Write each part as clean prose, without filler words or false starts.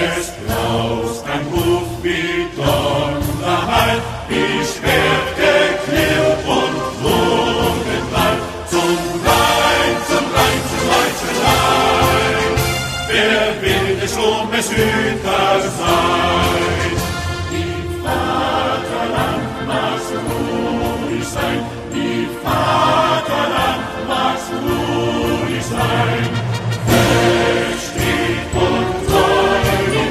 Es braust ein Ruf wie Donnerhall, wie Schwert geklirrt und Wogenball. Zum Rhein, zum Rhein, zum deutschen Rhein. Wer will des Sturmes Hüter sein? Die Vaterland mag's ruhig sein, die Vaterland mag's ruhig sein. Fest steht und treu die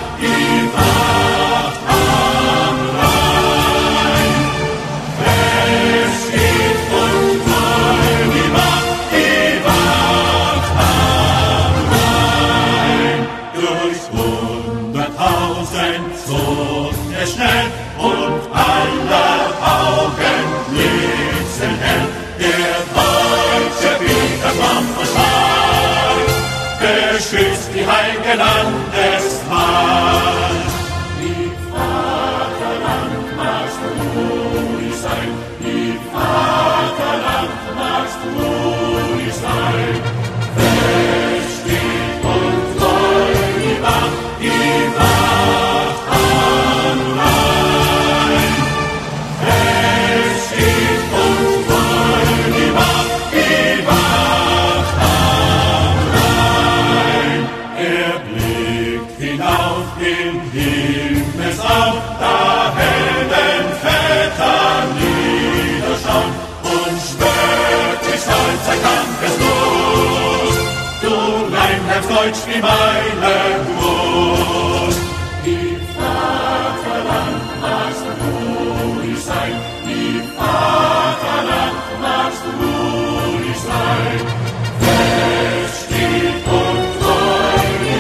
Wacht am Rhein. Fest steht und treu die Wacht am Rhein. Durch 100.000 zog er schnell und aller Augen blitzen hell. Der deutsche Widerstand und Schwein beschützt die heilige Landeswahl. Die Vaterland mag's ruhig sein, die Vaterland mag's ruhig sein. Fest steht und treu die Wacht am Rhein. Fest steht und treu die Wacht am Rhein. Er blickt hinauf in Himmelsraum, da Heldenväter niederschauen und schwört sich stolz ein Kampfeslos. Du Rheinheim Deutsch wie meine Brust. Die Vaterland mag's ruhig sein, die Vaterland mag's ruhig sein. Fest steht und treu die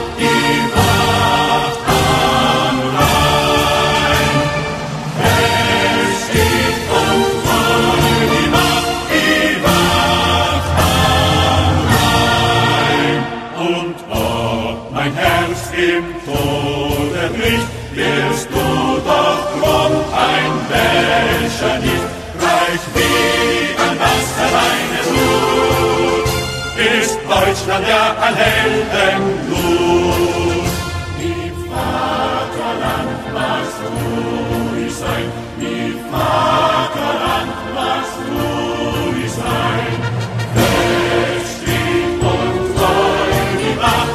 Wacht am Rhein. Fest steht und treu die Wacht am Rhein. Und ob mein Herz im Tode bricht, wirst du doch drum ein Becher nicht. Reich wie an Wasser deine Blut, ist Deutschland ja ein Heldenblut. Die Vaterland mag's ruhig sein, die Vaterland mag's ruhig sein. Fest steht und treu die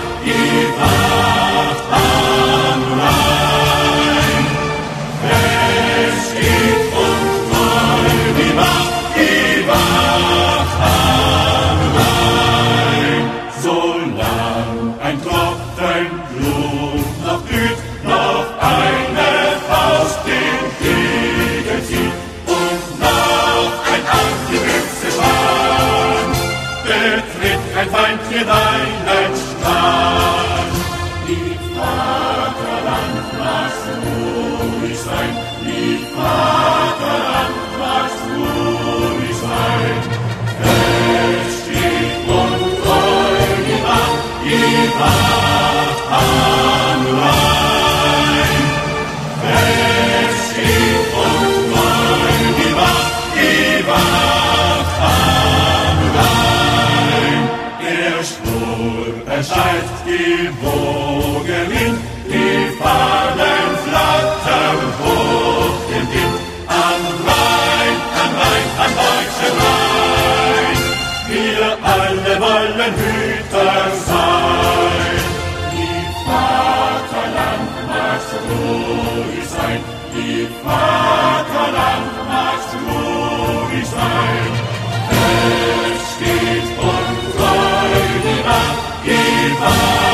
Wacht am Rhein. Fest steht und treu die Wacht am Rhein. Solang ein Tropfen Blut noch glüht, noch eine Faust den Kriegen zieht und noch ein abgewürzter Schwan, betritt kein Feind hier deinen Strand. Die Vaterland mag's ruhig sein, die Vaterland mag's ruhig sein. Fest steht und treu die Wacht am Rhein. Fest steht und treu die Wacht am Rhein. Der Sturm erscheint, die Wogen hin, die Fahnen flattern hoch im Wind. Am Rhein, am deutschen Rhein, wir alle wollen Hüter sein. Die Vaterland mag's ruhig sein, die Vaterland mag's ruhig sein. Fest steht und treu die Wacht